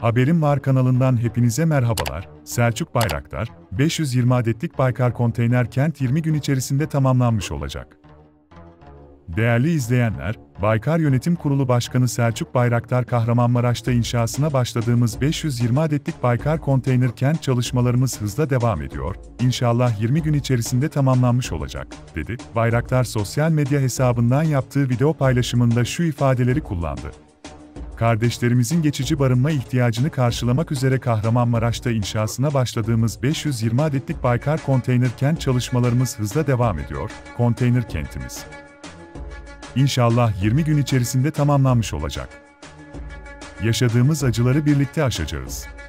Haberim Var kanalından hepinize merhabalar. Selçuk Bayraktar, 520 adetlik Baykar konteyner kent 20 gün içerisinde tamamlanmış olacak. Değerli izleyenler, Baykar Yönetim Kurulu Başkanı Selçuk Bayraktar, Kahramanmaraş'ta inşasına başladığımız 520 adetlik Baykar konteyner kent çalışmalarımız hızla devam ediyor, İnşallah 20 gün içerisinde tamamlanmış olacak, dedi. Bayraktar sosyal medya hesabından yaptığı video paylaşımında şu ifadeleri kullandı. Kardeşlerimizin geçici barınma ihtiyacını karşılamak üzere Kahramanmaraş'ta inşasına başladığımız 520 adetlik Baykar konteyner kent çalışmalarımız hızla devam ediyor, konteyner kentimiz İnşallah 20 gün içerisinde tamamlanmış olacak. Yaşadığımız acıları birlikte aşacağız.